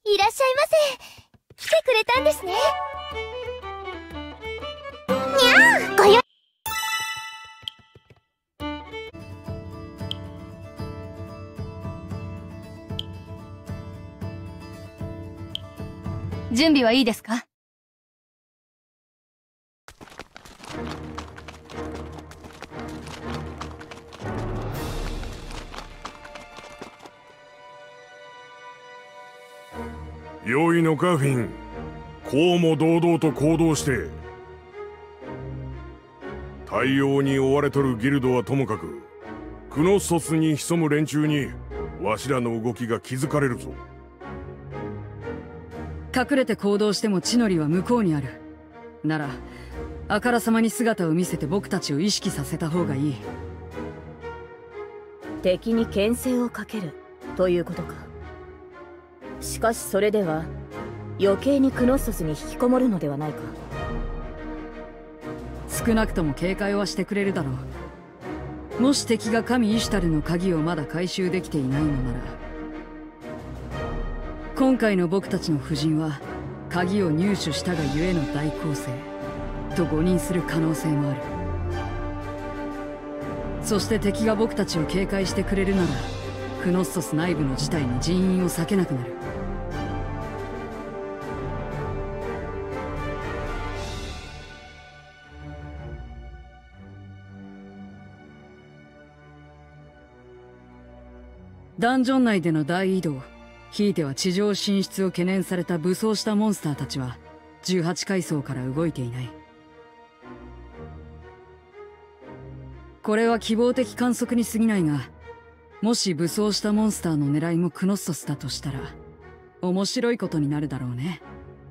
いらっしゃいませ。来てくれたんですね。にゃー、ごよ。 準備はいいですか？ 良いのかフィン。こうも堂々と行動して対応に追われとるギルドはともかく、クノッソスに潜む連中にわしらの動きが気づかれるぞ。 隠れて行動しても地の利は向こうにある。ならあからさまに姿を見せて僕たちを意識させた方がいい。 敵に牽制をかけるということか。しかしそれでは余計にクノッソスに引きこもるのではないか。 少なくとも警戒はしてくれるだろう。もし敵が神イシュタルの鍵をまだ回収できていないのなら、今回の僕たちの布陣は鍵を入手したがゆえの大攻勢と誤認する可能性もある。そして敵が僕たちを警戒してくれるなら、クノッソス内部の事態に人員を避けなくなる。ダンジョン内での大移動、ひいては地上進出を懸念された武装したモンスターたちは18階層から動いていない。これは希望的観測に過ぎないが、もし武装したモンスターの狙いもクノッソスだとしたら面白いことになるだろうね。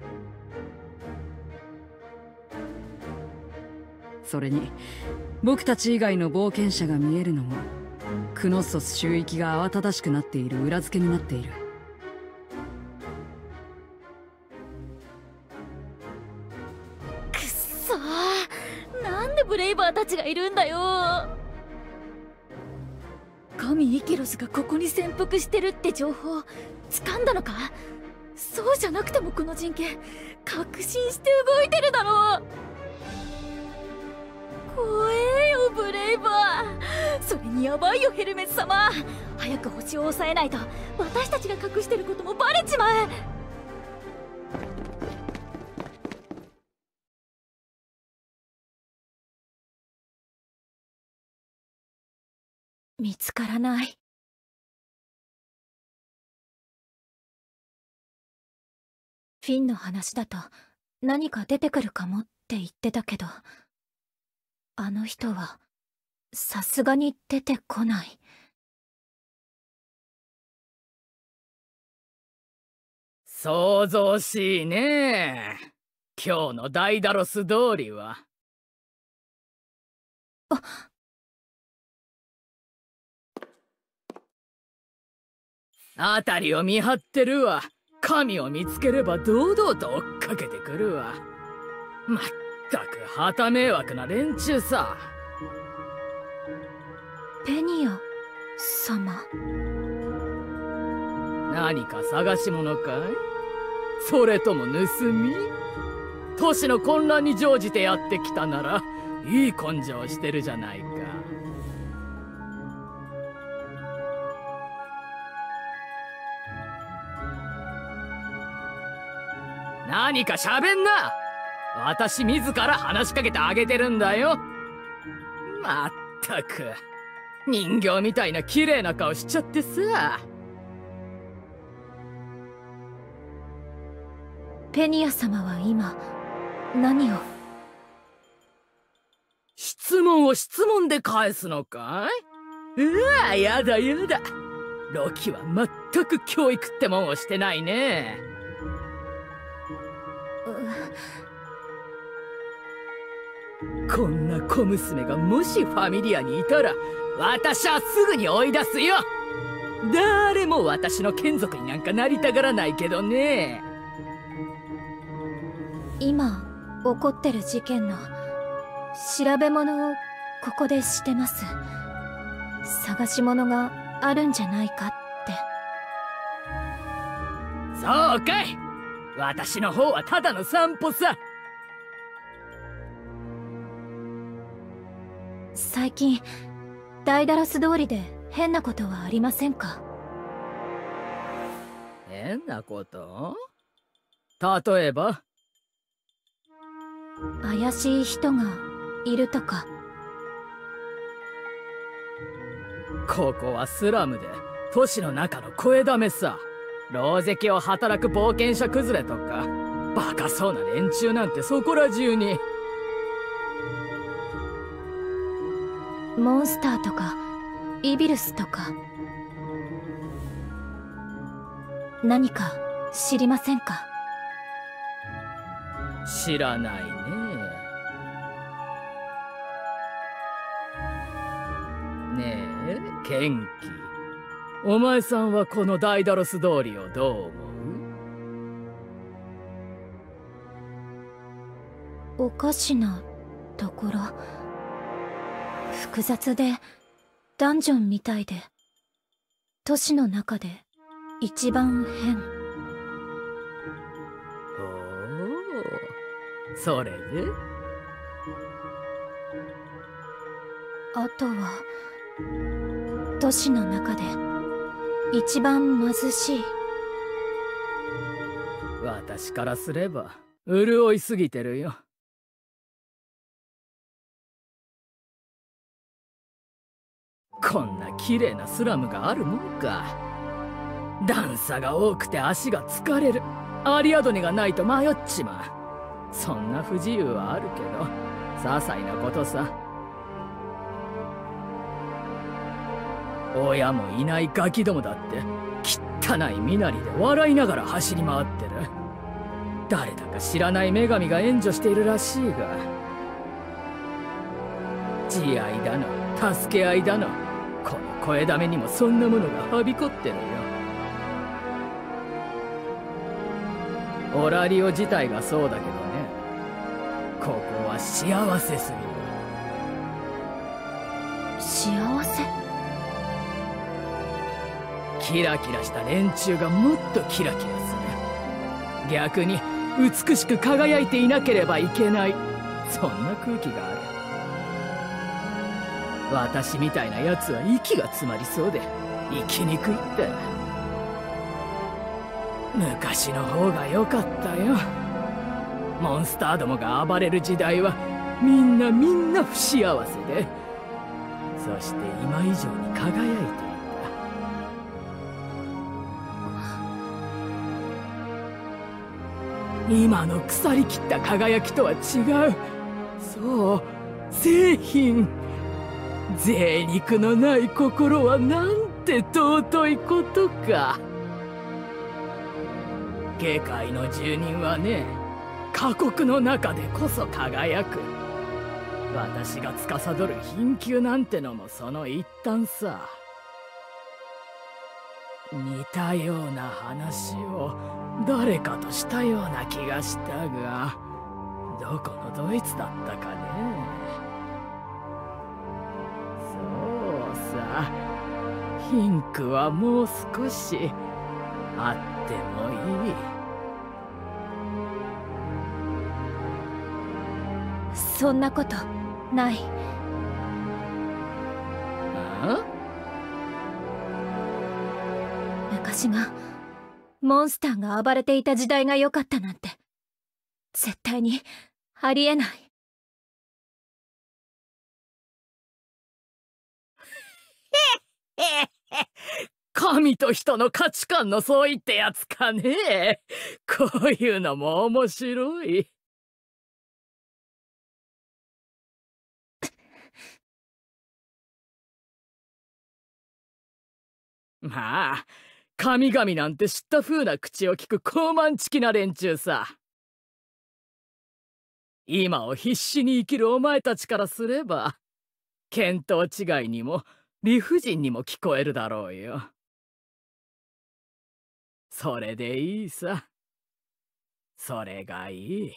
それに僕たち以外の冒険者が見えるのもクノッソス周域が慌ただしくなっている裏付けになっている。 くっそー、なんでブレイバーたちがいるんだよ。神イケロスがここに潜伏してるって情報掴んだのか？そうじゃなくてもこの陣形確信して動いてるだろう。怖えよブレイバー。それにヤバいよヘルメス様。早く星を抑えないと私たちが隠してることもバレちまえ。見つからない。フィンの話だと何か出てくるかもって言ってたけど、あの人はさすがに出てこない。 想像しいね。今日のダイダロス通りは。辺りを見張ってるわ。神を見つければ堂々と追っかけてくるわ。まったく旗迷惑な連中さ。 ペニア様。 何か探し物かい？それとも盗み？都市の混乱に乗じてやってきたならいい根性してるじゃないか。何か喋んな。私自ら話しかけてあげてるんだよ。まったく人形みたいな綺麗な顔しちゃってさ。 ペニア様は今何を？ 質問を質問で返すのかい？うわ、やだやだ。ロキは全く教育ってもんをしてないね。こんな小娘がもしファミリアにいたら私はすぐに追い出すよ。誰も私の眷属になんかなりたがらないけどね。 今起こってる事件の調べ物をここでしてます。探し物があるんじゃないかって。 そうかい。私の方はただの散歩さ。 最近ダイダロス通りで変なことはありませんか？ 変なこと？例えば？ 怪しい人がいるとか。 ここはスラムで都市の中の声だめさ。狼藉を働く冒険者崩れとかバカそうな連中なんてそこら中に。 モンスターとかイビルスとか何か知りませんか？ 知らないね。ねえケンキ、お前さんはこのダイダロス通りをどう思う？ おかしなところ、複雑でダンジョンみたいで、都市の中で一番変。 ほう、それで？ あとは都市の中で一番貧しい。 私からすれば潤いすぎてるよ。こんな綺麗なスラムがあるもんか。段差が多くて足が疲れる。アリアドネがないと迷っちまう。そんな不自由はあるけど些細なことさ。親もいないガキどもだって汚い身なりで笑いながら走り回ってる。誰だか知らない女神が援助しているらしいが、慈愛だの助け合いだの、この声だめにもそんなものがはびこってるよ。オラリオ自体がそうだけどね、ここは幸せすぎる。 幸せ？ キラキラした連中がもっとキラキラする。逆に美しく輝いていなければいけない、そんな空気がある。私みたいなやつは息が詰まりそうで生きにくいって。昔の方が良かったよ。モンスターどもが暴れる時代はみんな不幸せで、そして今以上に輝いていた。今の腐りきった輝きとは違う。そう、製品。贅肉のない心はなんて尊いことか。下界の住人はね、過酷の中でこそ輝く。私が司る貧窮なんてのもその一端さ。似たような話を誰かとしたような気がしたが、どこのドイツだったかね。そうさ、ヒンクはもう少しあってもいい。 そんなことない。 あ？ 昔がモンスターが暴れていた時代が良かったなんて絶対にありえない。 神と人の価値観の相違ってやつかね。こういうのも面白い。まあ、神々なんて知った風な口を聞く高慢ちきな連中さ。今を必死に生きるお前たちからすれば、見当違いにも理不尽にも聞こえるだろうよ。それでいいさ。それがいい。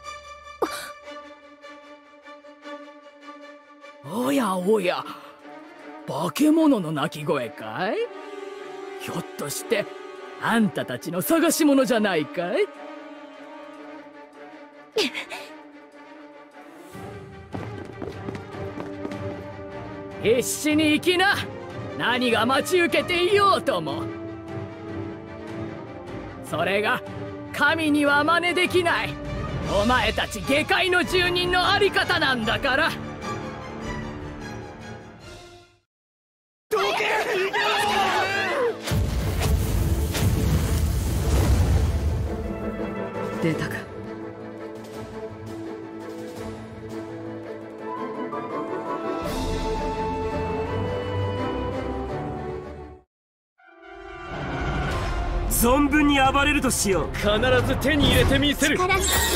おやおや、 化け物の鳴き声かい？ひょっとしてあんたたちの探し物じゃないかい？必死に生きな。何が待ち受けていようとも。それが神には真似できないお前たち下界の住人のあり方なんだから。どけ！ 出たか。 存分に暴れるとしよう。 必ず手に入れてみせる。 力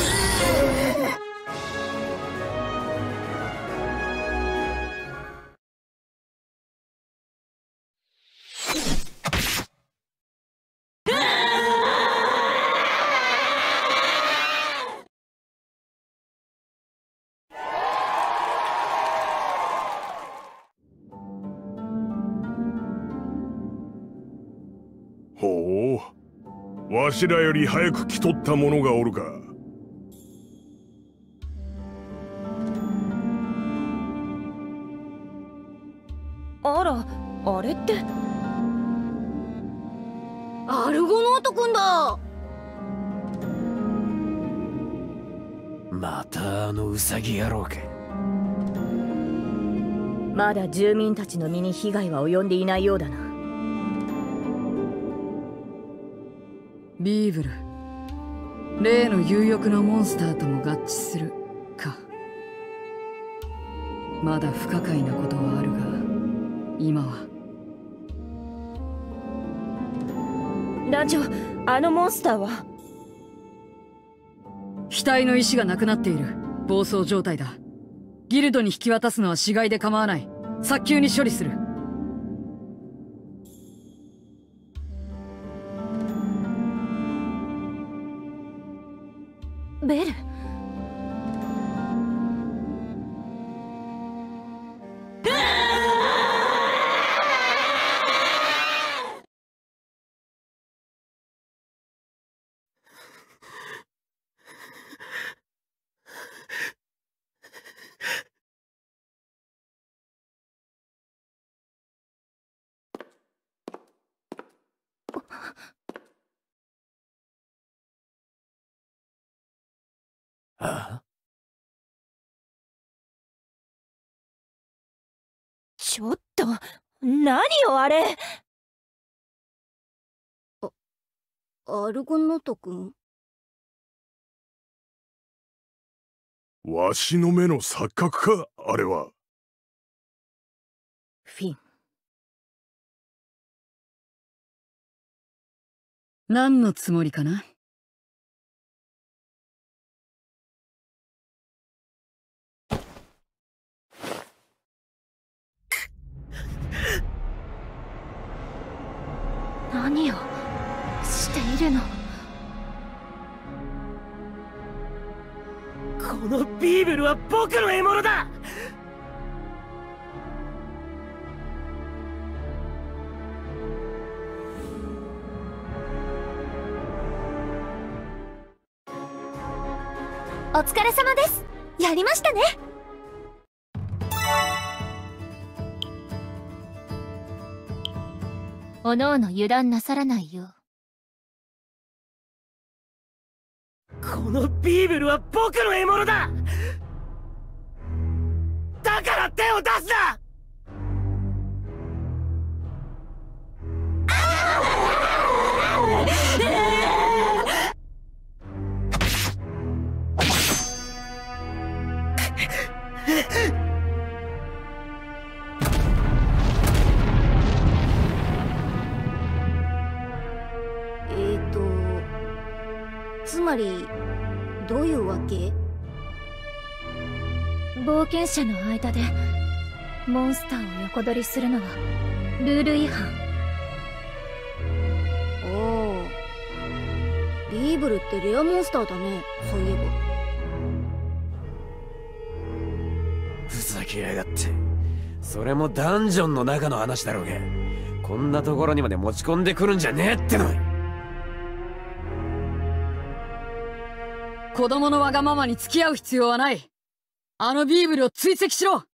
ほう、わしらより早く来とった者がおるか。 あら、あれってアルゴノートくんだ。 またあのウサギ野郎か。 まだ住民たちの身に被害は及んでいないようだな。 ビーブル、例の有翼のモンスターとも合致するか。まだ不可解なことはあるが、今は。 団長、あのモンスターは？ 額の石がなくなっている。暴走状態だ。ギルドに引き渡すのは死骸で構わない。早急に処理する。 ベル、 ああ、 ちょっと、何よあれ。アルゴノートくん？ わしの目の錯覚か、あれは。 フィン。 何のつもりかな。 何をしているの？ このビーブルは僕の獲物だ。 お疲れ様です。やりましたね。おのおの油断なさらないよう。 このビーブルは僕の獲物だ。だから手を出すな。 つまりどういうわけ？ 冒険者の間でモンスターを横取りするのはルール違反。 ああ、ビーブルってレアモンスターだね、そういえば。 ふざけやがって。 それもダンジョンの中の話だろうが、こんなところにまで持ち込んでくるんじゃねえっての。 子供のわがままに付き合う必要はない。あのビーブルを追跡しろ。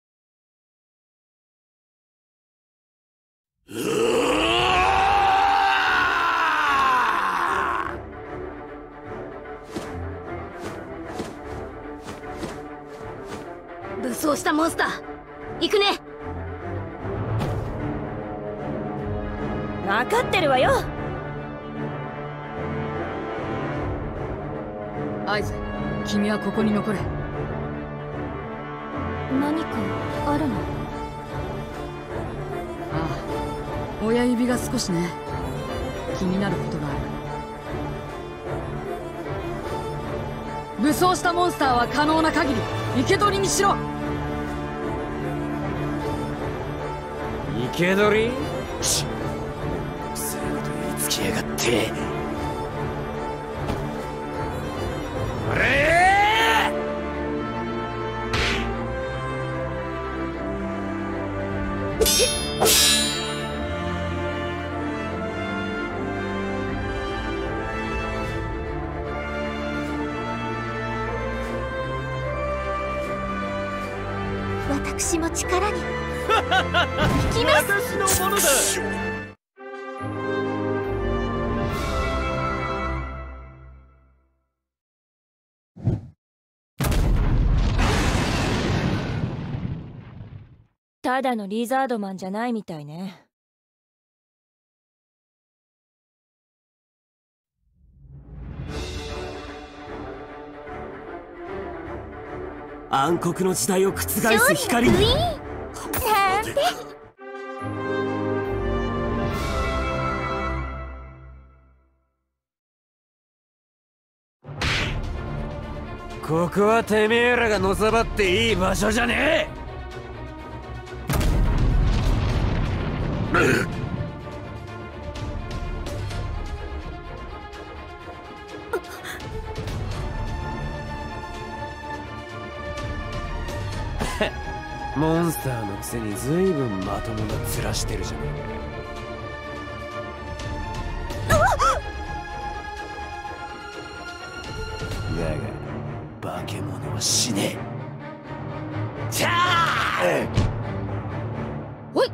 武装したモンスター行くね。分かってるわよ。 アイズ、君はここに残れ。 何かあるの？ ああ、親指が少しね、気になることがある。武装したモンスターは可能な限り生け捕りにしろ。 生け捕り？そういうこと言いつきやがって。あれ！ 私も力に行きます。 私のものだ。 ただのリザードマンじゃないみたいね。 暗黒の時代を覆す光に。 なんて。 ここはてめえらがのさばっていい場所じゃねえ。モンスターのくせにずいぶんまともな面してるじゃねえか。だが化け物は死ねえ。チャー！ ほい。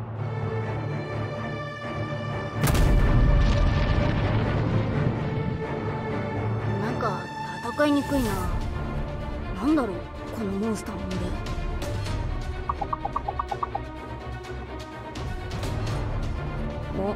なんか戦いにくいな。なんだろうこのモンスターの群れ。お。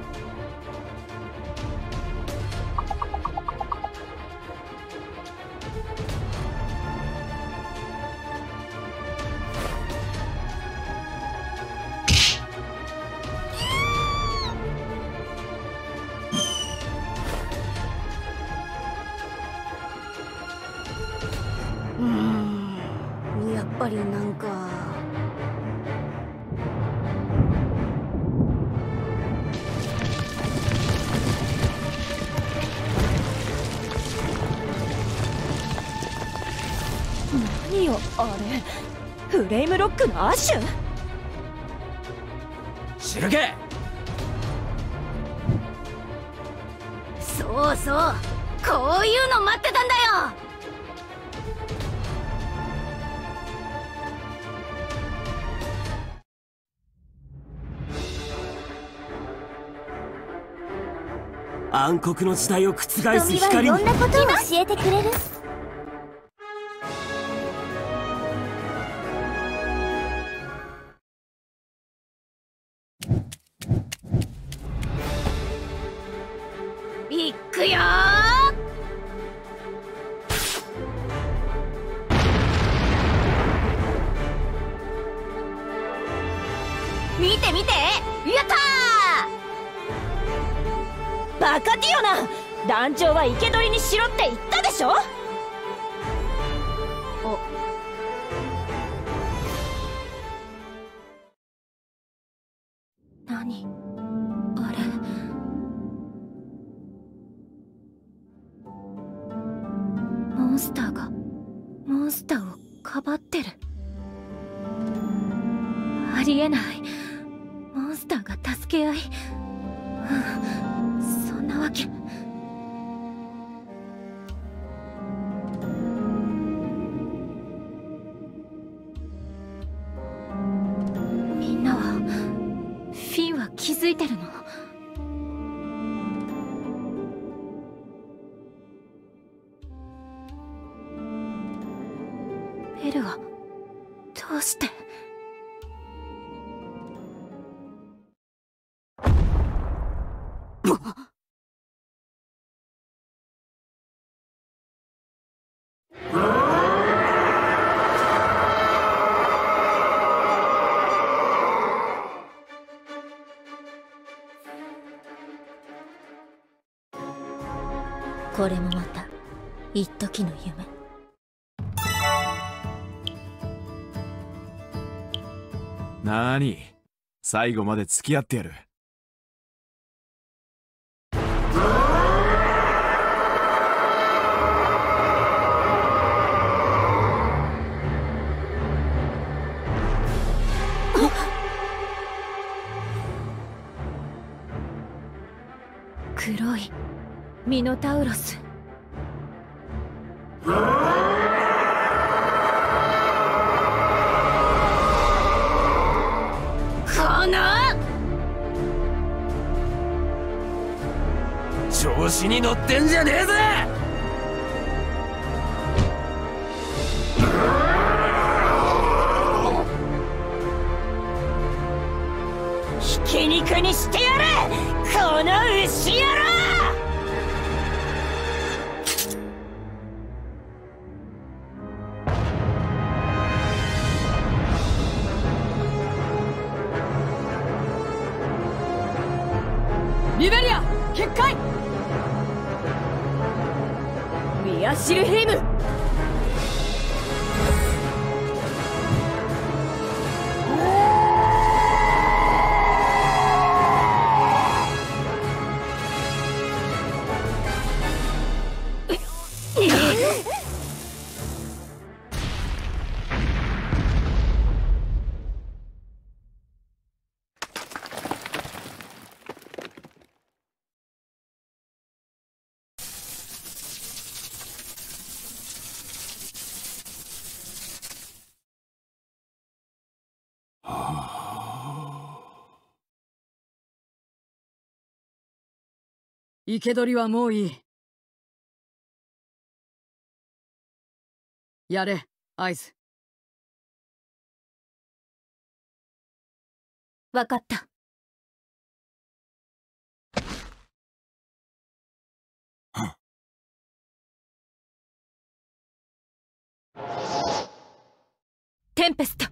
やっぱりなんか。何よあれ、フレームロックのアッシュ？ 知るけ。 そうそう、こういうの待ってたんだよ。 暗黒の時代を覆す光に。 いろんなことを教えてくれる。 いくよー。見て見て、やったー。バカティオナ、団長は生け捕りにしろって言ったでしょ。 何あれ。モンスターがモンスターをかばってる。あありえない。モンスターが助け合い、そんなわけ。みんなはフィンは気づいてるの？ベルはどうして？ これもまた一時の夢。 なーに、最後まで付き合ってやる。 黒いミノタウロス。 調子に乗ってんじゃねえぜ。 ひき肉にしてやれ、この牛野郎！ リベリア決壊！ ミアシルヘイム！ 生け捕りはもういい。やれ、アイズ。 わかった。テンペスト、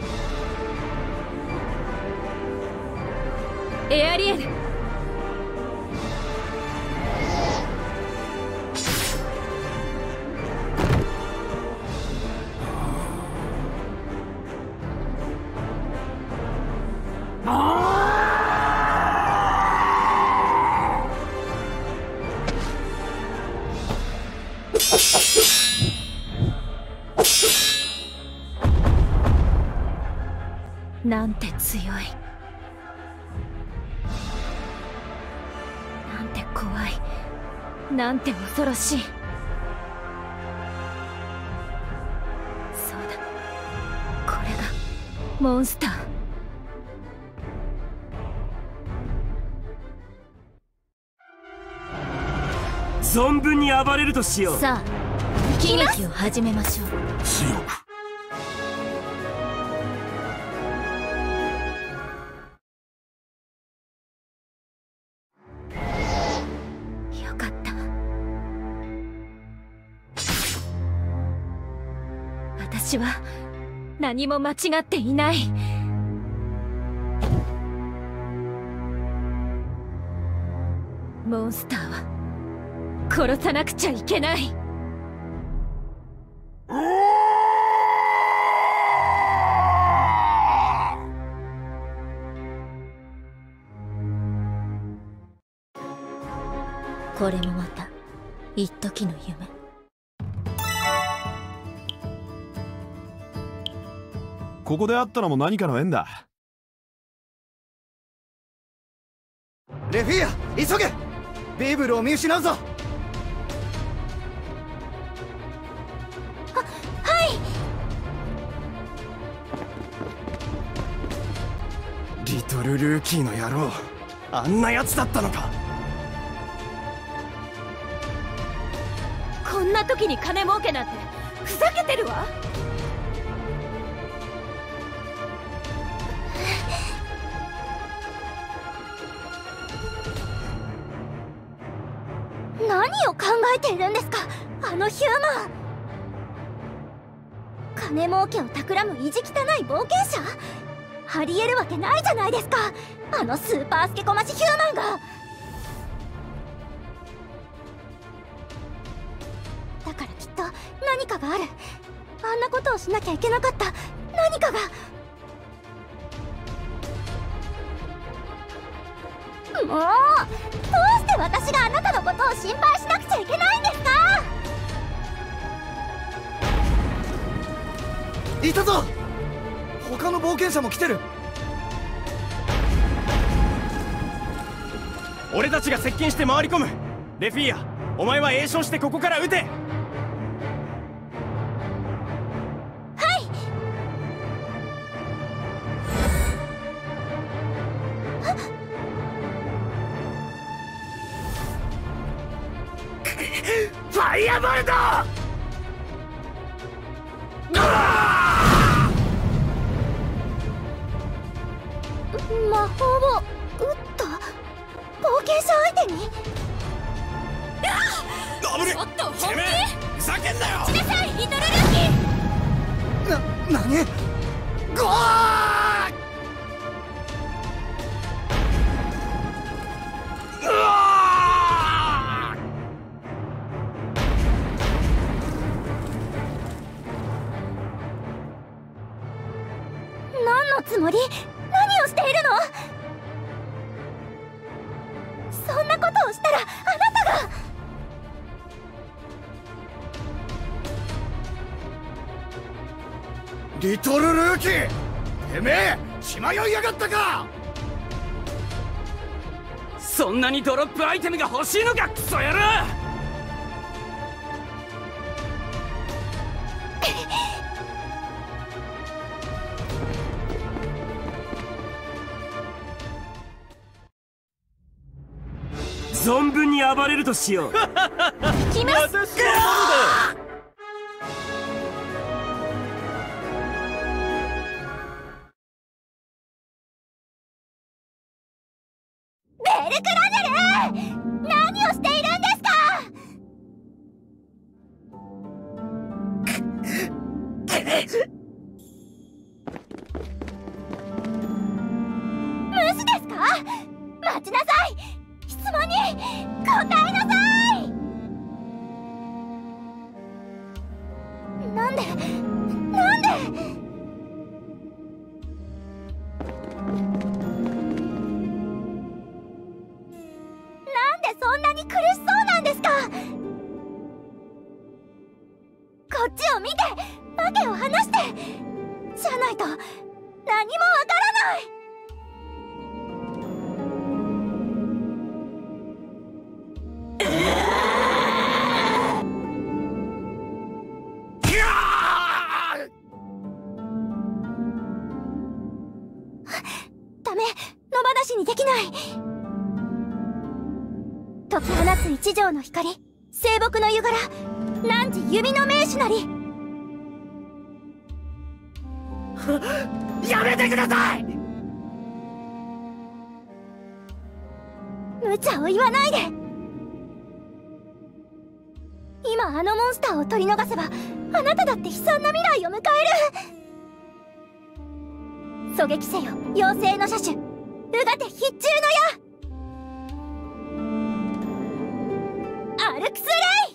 エアリエル、なんて強い、なんて怖い、なんて恐ろしい。そうだ、これがモンスター。 存分に暴れるとしよう。 さあ、喜劇を始めましょう。 強く。 よかった。私は何も間違っていない。モンスターは殺さなくちゃいけない。 これもまた一時の夢。 ここで会ったのも何かの縁だ。 レフィーヤ、急げ。ビーブルを見失うぞ。 はい。 リトルルーキーの野郎、あんなやつだったのか。 こんな時に金儲けなんてふざけてるわ。何を考えているんですか、あのヒューマン。金儲けを企む意地汚い冒険者、ありえるわけないじゃないですか、あのスーパースケコマシヒューマンが。だからきっと何かがある。あんなことをしなきゃいけなかった何かが。もうどうして私があなたのことを心配しなくちゃいけないんですか。 いたぞ。他の冒険者も来てる。 俺たちが接近して回り込む。レフィーヤ、お前は栄唱してここから撃て。 ファイアボルト！ 魔法を撃った冒険者相手に。ちょっと本気？ ふざけんなよ。 しなさい、リトルルーキー。 何？ゴー！ 何のつもり？何をしているの？そんなことをしたらあなたが。 リトルルーキー、てめえ血迷いやがったか。 そんなにドロップアイテムが欲しいのか、クソ野郎。存分に暴れるとしよう。 行きます。ベルクラネル、何をしているんですか。無視ですか。待ちなさい。質問に答えなさい。なんでそんなに苦しそうなんですか。こっちを見て、訳を話して。じゃないと何もわからない。ダメ、野放しにできない。解き放つ一条の光、聖木の湯柄、汝弓の名手なり。 やめてください。 無茶を言わないで。今あのモンスターを取り逃せば、あなただって悲惨な未来を迎える。狙撃せよ、妖精の車種、うがて必中の矢。アルクスレイ。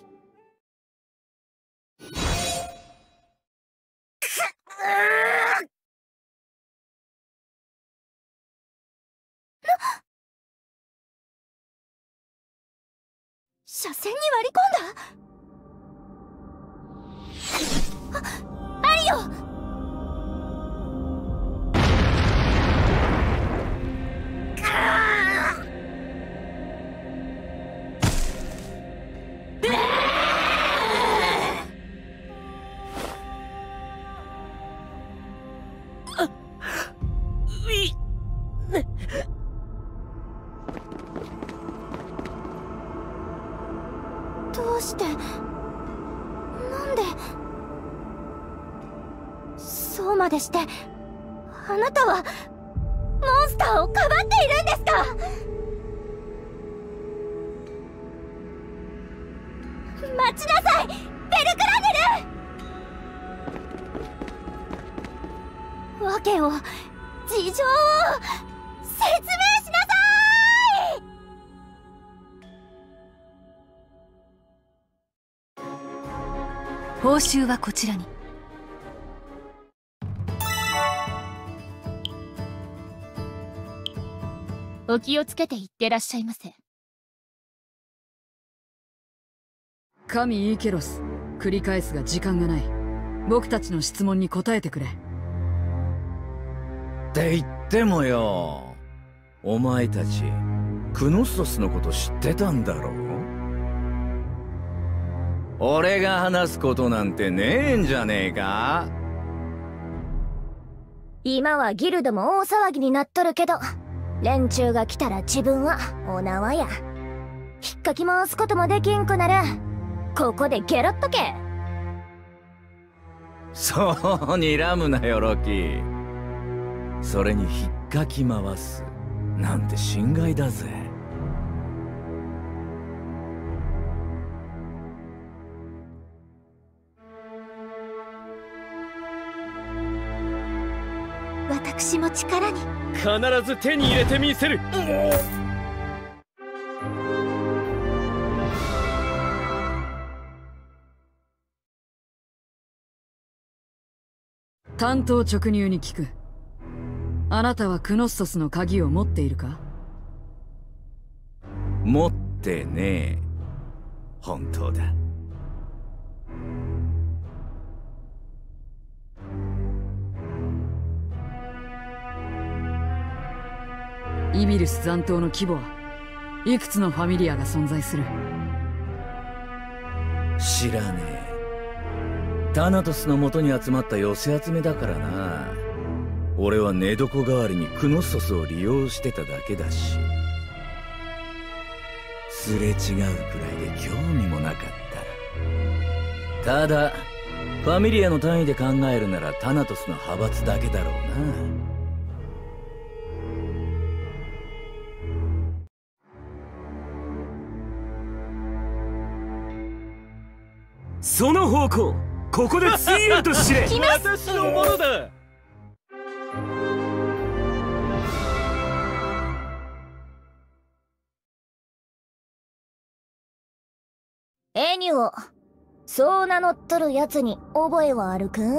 車線に割り込んだ。アリオ。 どうして、なんで、そうまでしてあなたはモンスターをかばっているんですか？待ちなさい、ベルクラネル。訳を、事情を説明しなさい。 報酬はこちらに。 お気をつけていってらっしゃいませ。 神イケロス、繰り返すが時間がない。僕たちの質問に答えてくれ。 って言ってもよ、お前たちクノストスのこと知ってたんだろう？俺が話すことなんてねえんじゃねえか？ 今はギルドも大騒ぎになっとるけど、連中が来たら自分はお縄や。引っかき回すこともできんくなる。ここでゲロっとけ。 そう睨むなよロキ。それに引っかき回すなんて心外だぜ。 私も力に。 必ず手に入れてみせる。 単刀直入に聞く。あなたはクノストスの鍵を持っているか？ 持ってねえ。本当だ。 イビルス残党の規模はいくつのファミリアが存在する？ 知らねえ。タナトスの元に集まった寄せ集めだからな。俺は寝床代わりにクノストスを利用してただけだし、すれ違うくらいで興味もなかった。ただファミリアの単位で考えるならタナトスの派閥だけだろうな。 その方向、ここで強いと知れ。私のものだ。 エニュオ、そう名乗っとるやつに覚えはあるくん？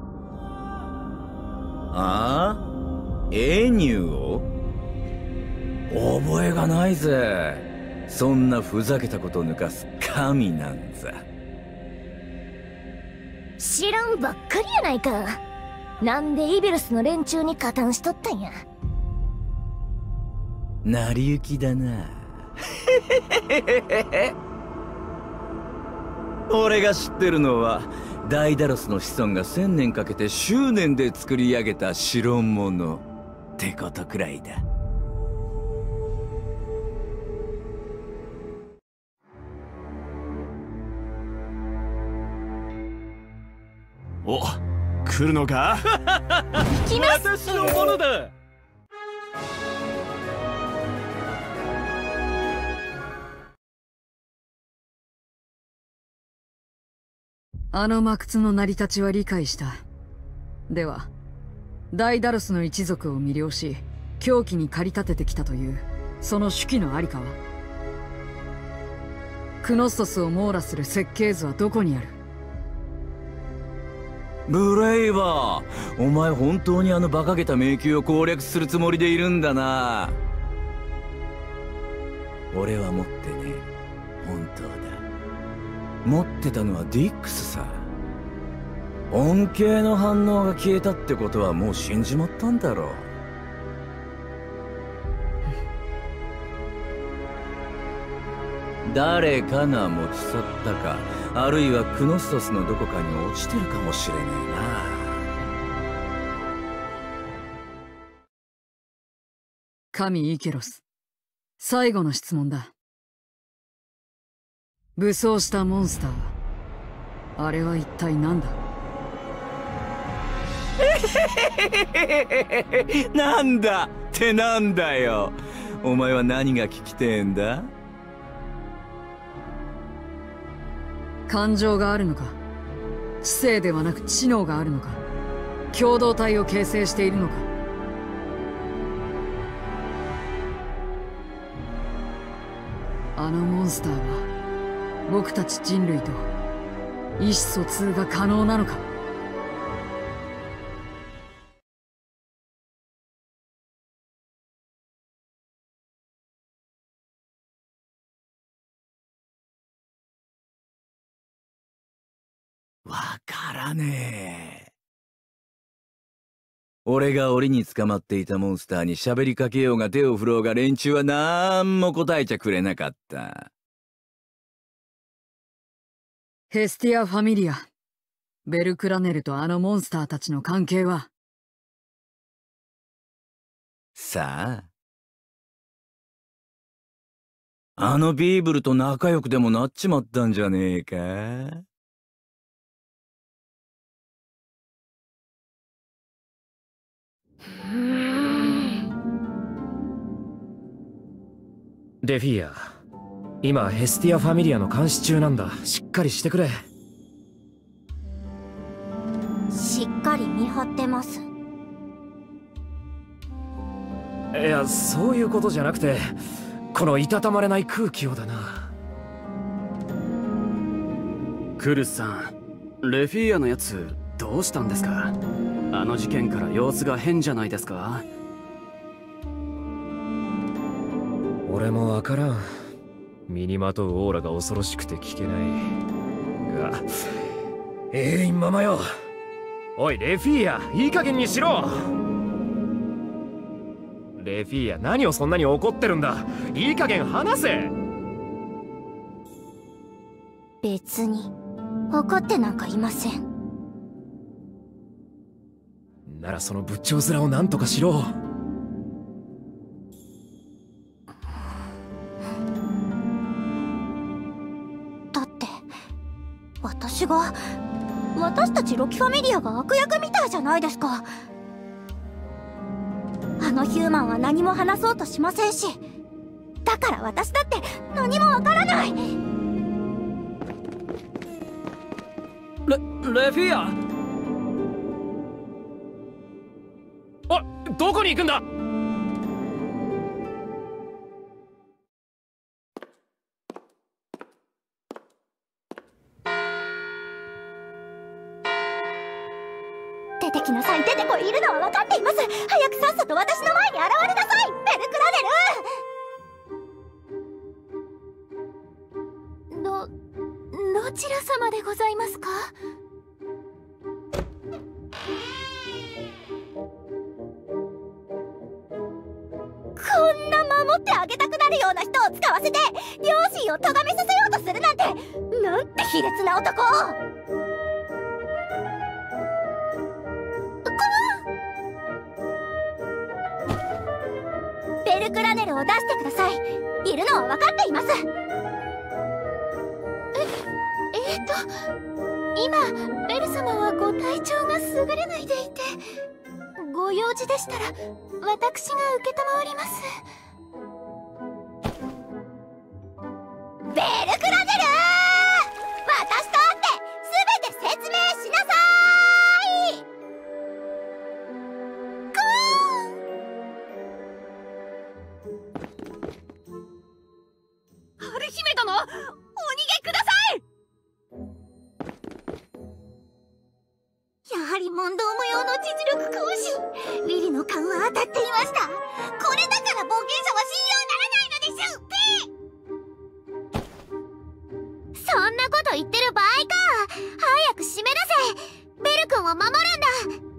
ああ、エニュオ？覚えがないぜ。そんなふざけたことを抜かす神なんざ。 知らんばっかりやないか。なんでイビルスの連中に加担しとったんや。 成り行きだな。俺が知ってるのはダイダロスの子孫が1000年かけて執念で作り上げた代物ってことくらいだ。 お、来るのか？ 来ます。 私のものだ。 あの魔窟の成り立ちは理解した。ではダイダロスの一族を魅了し狂気に駆り立ててきたというその手記のありかは？クノストスを網羅する設計図はどこにある？ ブレイバー、お前本当にあの馬鹿げた迷宮を攻略するつもりでいるんだな。俺は持ってね。本当だ。持ってたのはディックスさ。恩恵の反応が消えたってことはもう死んじまったんだろう。誰かが持ち去ったか、あるいはクノストスのどこかに落ちてるかもしれねえな。 神イケロス、最後の質問だ。武装したモンスター、あれは一体何だ？ なんだってなんだよ。お前は何が聞きてえんだ？ 感情があるのか、知性ではなく知能があるのか、共同体を形成しているのか。あのモンスターは僕たち人類と意思疎通が可能なのか。 わからねえ。俺が檻に捕まっていたモンスターに喋りかけようが手を振ろうが連中はなんも答えちゃくれなかった。 ヘスティア・ファミリア、ベルクラネルとあのモンスターたちの関係は？ さあ、あのビーブルと仲良くでもなっちまったんじゃねえか？ レフィア、今ヘスティア・ファミリアの監視中なんだ。しっかりしてくれ。 しっかり見張ってます。 いや、そういうことじゃなくて、このいたたまれない空気をだな。 クルスさん、レフィアのやつどうしたんですか？あの事件から様子が変じゃないですか？ 俺もわからん。身にまとうオーラが恐ろしくて聞けない。うわ、ママよ。おいレフィア、いい加減にしろ。レフィア、何をそんなに怒ってるんだ。いい加減話せ。 別に怒ってなんかいません。 ならその仏頂面を何とかしろ。 だって私たちロキファミリアが悪役みたいじゃないですか。あのヒューマンは何も話そうとしませんし、だから私だって何もわからない。 レフィア、 どこに行くんだ？ 出てきなさい。出てこい。いるのは分かっています。早くさっさと私の前に現れなさい、ベルクラネル。どちら様でございますか？こんな守ってあげたくなるような人を使わせて両親を咎めさせようとするなんて、なんて卑劣な男。ベルクラネルを出してください。いるのは分かっています。今ベル様はご体調が優れないでいて、ご用事でしたら私が承ります。ベルクラネル、私と会って全て説明しなさい。 春姫殿、お逃げください。 やはり問答無用の実力行使。ウィリの勘は当たっていました。これだから冒険者は信用ならないのでしょう。そんなこと言ってる場合か。早く締め出せ。ベル君を守るんだ。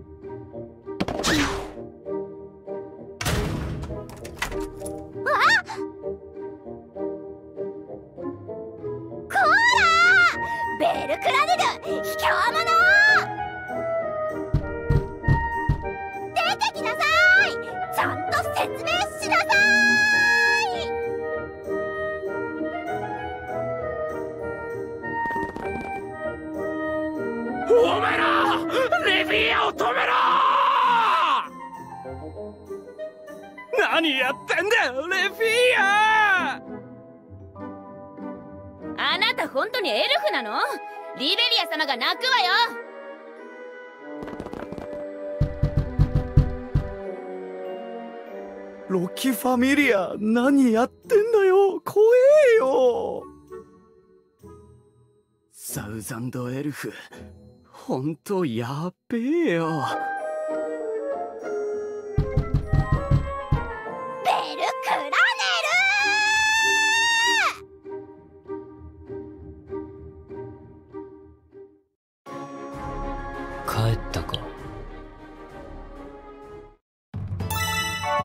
こらベルクラネル、卑怯者。出てきなさい。ちゃんと説明しなさい。 何やってんだよレフィーア。 あなた本当にエルフなの？リベリア様が泣くわよ。 ロキファミリア、何やってんだよ、怖えよ。サウザンドエルフ、ほんとやっべえよ。 ベルクラネル。帰ったか。